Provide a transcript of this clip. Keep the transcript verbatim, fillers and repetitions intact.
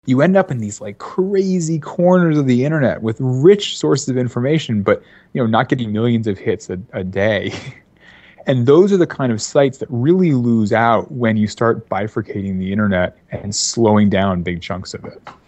you end up in these like crazy corners of the internet with rich sources of information, but you know, not getting millions of hits a, a day. And those are the kind of sites that really lose out when you start bifurcating the internet and slowing down big chunks of it.